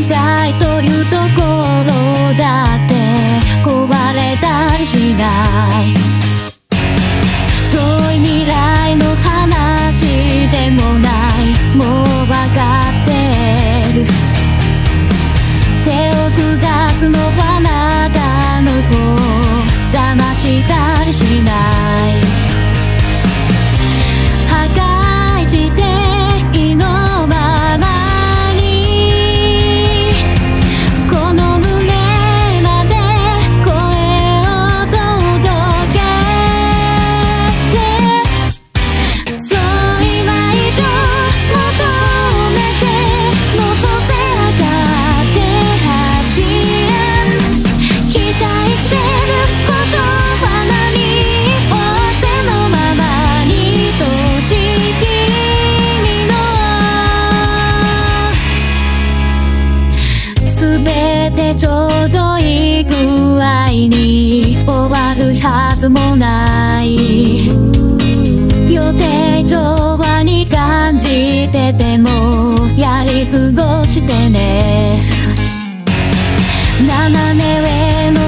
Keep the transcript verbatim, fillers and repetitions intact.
たいというところだって壊れたりしない。遠い未来の話でもない、もう分かってる。手を下すのはあなたの方、邪魔したりしない。破壊してのままにこの胸まで声を届けて、そう今以上求めて残せなかったハッピーエンド。期待してることは何を背のままに閉じ君のすべてちょうどいい具合に終わるはずもない。予定調和に感じててもやり過ごしてね。斜め上の